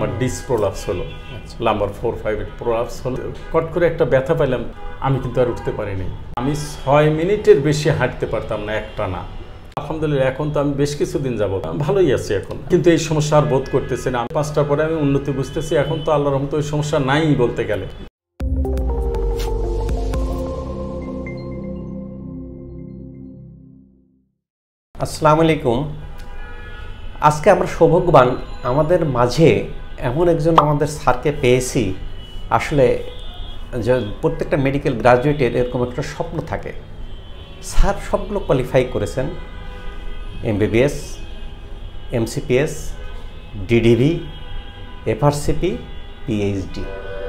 আমার disc prolapse হলো, lumbar 4-5 prolapse হলো। কট করে একটা ব্যথা পাইলাম, আমি কিন্তু আর উঠতে পারিনি। আমি 6 মিনিটের বেশি হাঁটতে পারতাম না একটানা। আলহামদুলিল্লাহ এখন তো আমি বেশ কিছুদিন যাবো ভালোই আছি এখন, কিন্তু এই সমস্যা আর বোধ করতেছি না। 5টার পরে আমি উন্নতি বুঝতেছি, এখন তো আল্লাহর রহমতে ওই সমস্যা নাই বলতে গেলে। আসসালামু আলাইকুম। আজকে আমরা সৌভাগ্যবান, আমাদের মাঝে এমন একজন আমাদের স্যারকে পেয়েছি। আসলে যে প্রত্যেকটা মেডিকেল গ্রাজুয়েটের এরকম একটা স্বপ্ন থাকে। স্যার সবগুলো কোয়ালিফাই করেছেন, MBBS, MCPS, DDV, FRCP, PhD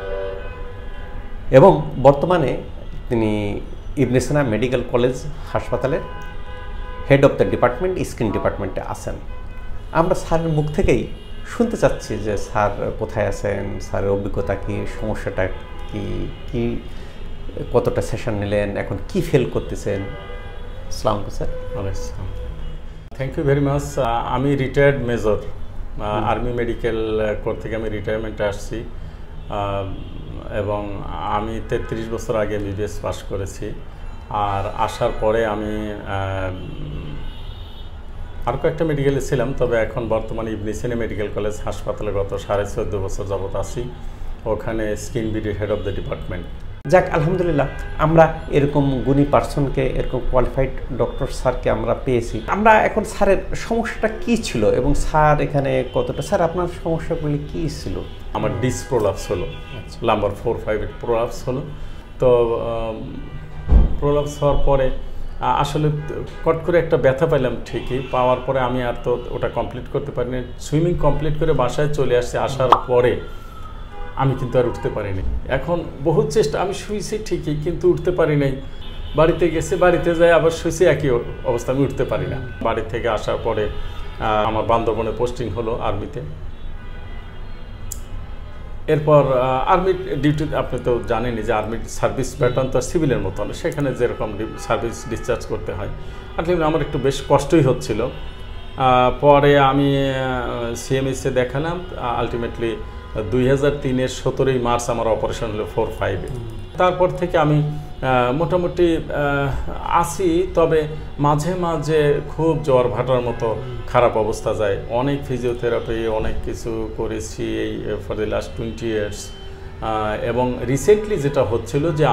এবং বর্তমানে তিনি ইবনে সিনা মেডিকেল কলেজ হাসপাতালে head of the department, skin ডিপার্টমেন্টে আছেন। আমরা স্যারের মুখ থেকেই শুনতে চাচ্ছি যে স্যার কোথায় আছেন, স্যারের অভিজ্ঞতা কী, সমস্যাটা কি কতটা সেশন নিলেন, এখন কি ফিল করতেছেন। আসসালামু আলাইকুম sir. Thank you very much. আমি retired major, army medical corps থেকে আমি রিটায়ারমেন্টে আসছি এবং আমি 33 বছর আগে এমবিবিএস পাস করেছি। আর আসার পরে আমি আর কয়েকটা মেডিকেলে ছিলাম, তবে এখন বর্তমানে ইবনে সিনা মেডিকেল কলেজ হাসপাতালে গত 14.5 বছর যাবত আছি। ওখানে স্কিন বিডির হেড অফ দ্য ডিপার্টমেন্ট। যাক আলহামদুলিল্লাহ, আমরা এরকম গুণী পার্সনকে, এরকম কোয়ালিফাইড ডক্টর স্যারকে আমরা পেয়েছি। আমরা এখন স্যারের সমস্যাটা কি ছিল এবং স্যার এখানে কতটা, স্যার আপনার সমস্যাগুলি কি ছিল? আমার ডিস প্রোলাপস হলো, লাম্বার 4-5 প্রোলাপস হলো। তো প্রোলাপস হওয়ার পরে আসলে কট করে একটা ব্যথা পাইলাম, ঠিকই পাওয়ার পরে আমি আর তো ওটা কমপ্লিট করতে পারিনি। সুইমিং কমপ্লিট করে বাসায় চলে আসছি, আসার পরে আমি কিন্তু আর উঠতে পারিনি। এখন বহুত চেষ্টা, আমি শুয়েছি ঠিকই কিন্তু উঠতে পারি নাই। বাড়িতে গেছি, বাড়িতে যাই আবার শুয়েছি, একই অবস্থা, আমি উঠতে পারি না। বাড়ি থেকে আসার পরে আমার বান্দরবনে পোস্টিং হলো আর্মিতে। এরপর আর্মির ডিউটি আপনি তো জানেনই যে আর্মির সার্ভিস প্যাটার্ন তো সিভিলের মতো না, সেখানে যেরকম সার্ভিস ডিসচার্জ করতে হয়। আসলে আমার একটু বেশ কষ্টই হচ্ছিল। পরে আমি সিএমএসে দেখালাম, আলটিমেটলি 2003-এর 17 মার্চ আমার অপারেশন হলো 4-5-এ। তারপর থেকে আমি মোটামুটি আছি, তবে মাঝে মাঝে খুব জ্বর ভাটার মতো খারাপ অবস্থা যায়। অনেক ফিজিওথেরাপি, অনেক কিছু করেছি এই ফর দি লাস্ট 20 ইয়ার্স। এবং রিসেন্টলি যেটা হচ্ছিল যে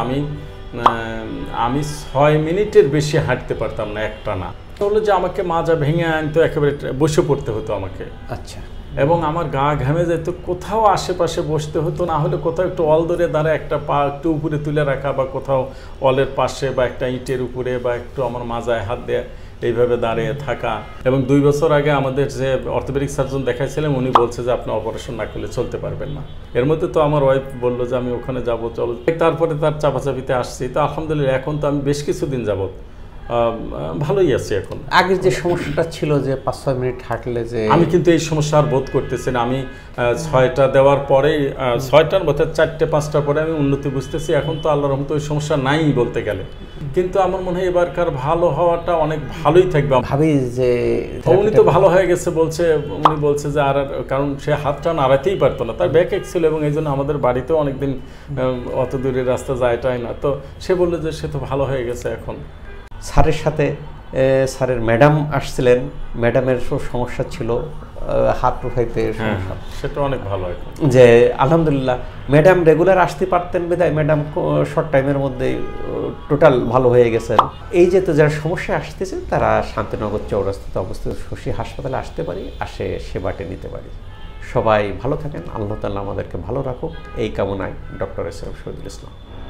আমি 6 মিনিটের বেশি হাঁটতে পারতাম না একটানা। হলো যে আমাকে মাজা ভেঙে আনতো, একেবারে বসে পড়তে হতো আমাকে। আচ্ছা। এবং আমার গা ঘামে যেত, কোথাও আশেপাশে বসতে হতো, না হলে কোথাও একটু অল ধরে দাঁড়ায় একটা পা একটু উপরে তুলে রাখা, বা কোথাও অলের পাশে বা একটা ইটের উপরে বা একটু আমার মাজায় হাত দিয়ে এইভাবে দাঁড়িয়ে থাকা। এবং 2 বছর আগে আমাদের যে অর্থোপেডিক সার্জন দেখাইছিলাম, উনি বলছে যে আপনি অপারেশন না করলে চলতে পারবেন না। এর মধ্যে তো আমার ওয়াইফ বললো যে আমি ওখানে যাবো, চলো। তারপরে তার চাপাচাপিতে আসছি। তো আলহামদুলিল্লাহ এখন তো আমি বেশ কিছুদিন যাবত ভালোই আছে এখন। আগের যে সমস্যাটা ছিল যে 5-6 মিনিট হাঁটলে, যে আমি কিন্তু এই সমস্যা আর বোধ করতেছি না। আমি 6টা দেওয়ার পরেই 6টার মধ্যে 4-5টার পরে আমি উন্নতি বুঝতেছি, এখন তো আল্লাহর রহমতে ওই সমস্যা নাই বলতে গেলে। কিন্তু আমার মনে হয় এবারকার ভালো হওয়াটা অনেক ভালোই থাকবে। ভাবি যে উনি তো ভালো হয়ে গেছে বলছে, উনি বলছে যে আর, কারণ সে হাতটা নাড়াতেই পারতো না, তার ব্যাক এক ছিল, এবং এই জন্য আমাদের বাড়িতেও অনেকদিন অত দূরের রাস্তা যায়টাই না। তো সে বললো যে সে তো ভালো হয়ে গেছে এখন। স্যারের সাথে স্যারের ম্যাডাম আসছিলেন, ম্যাডামের সমস্যা ছিল হাত উঠাইতে সমস্যা, সেটা অনেক ভালো এখন। যে আলহামদুলিল্লাহ ম্যাডাম রেগুলার আসতে পারতেন বিধায় ম্যাডাম শর্ট টাইমের মধ্যে টোটাল ভালো হয়ে গেছেন। এই যে তো যারা সমস্যা আসতেছে তারা শান্তিনগর চৌরাস্তাতে অবস্থিত শশী হাসপাতালে আসতে পারি, আসে সেবাটি নিতে পারি। সবাই ভালো থাকেন, আল্লাহ তাআলা আমাদেরকে ভালো রাখুক, এই কামনায় ডক্টর এস এম শহীদুল ইসলাম।